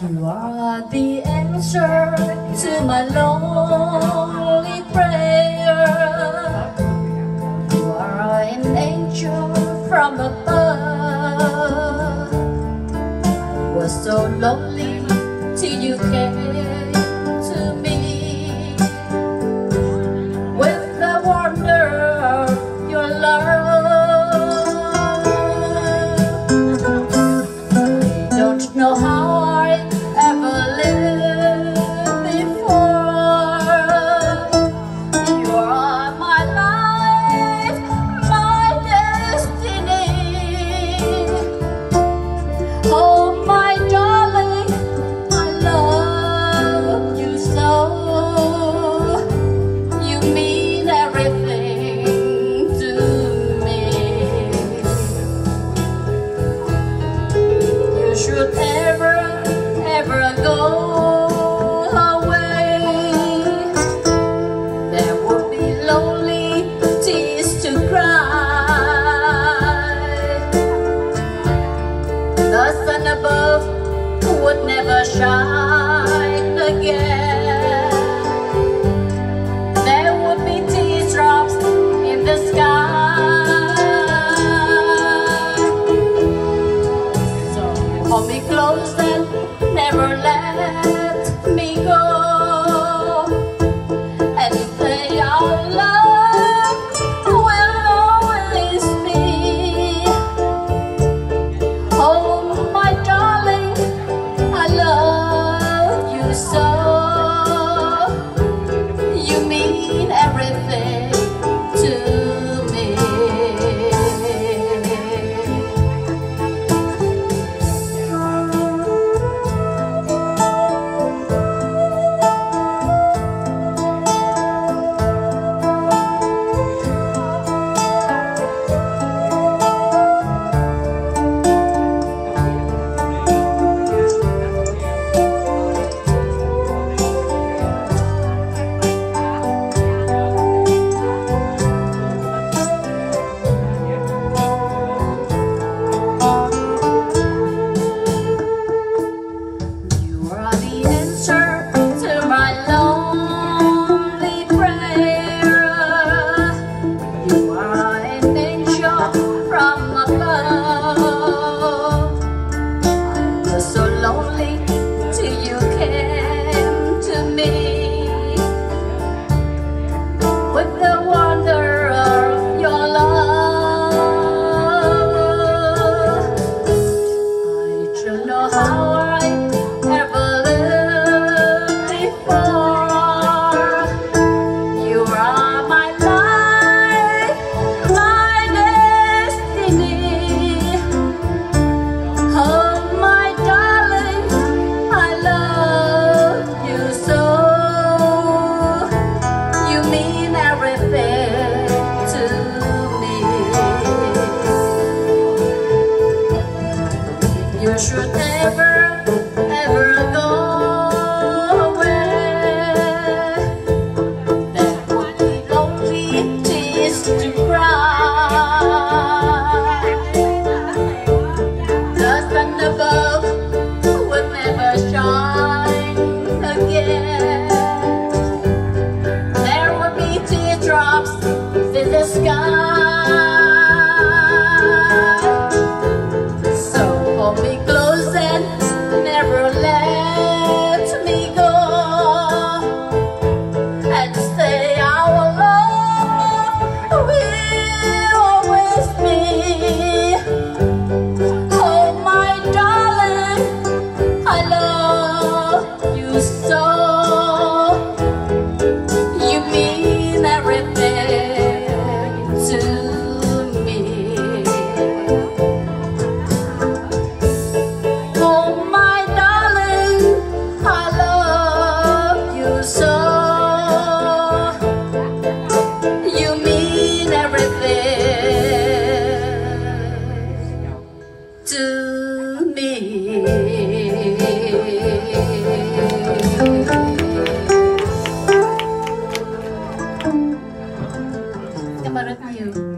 You are the answer to my lonely prayer. You are an angel from above. I was so lonely till you came to me with the wonder of your love. I don't know how I ever lived before. You are my life, my destiny. Oh, my darling, I love you so. You mean everything to me. You should never, ever go away. There would be lonely tears to cry. The sun above would never shine again. There would be teardrops in the sky. So hold me close and never let me go, and say our love will always be. Oh, my darling, I love you so. You mean everything to me. You are the answer to my lonely prayer. You are an angel from above. I was so lonely till you came to me with the wonder of your love. I don't know how I ever lived before. You are my life, my destiny. Oh, my darling, I love you so. You mean everything to me. You should never, ever go away. There would be lonely tears to cry. The sun above would never shine again. There would be teardrops in the sky. So hold me close and never let me go, and say our love will always be. Oh, my darling, I love you so. You mean everything to me. Oh, my darling, I love you so. You mean everything to me. Cảm ơn rất nhiều.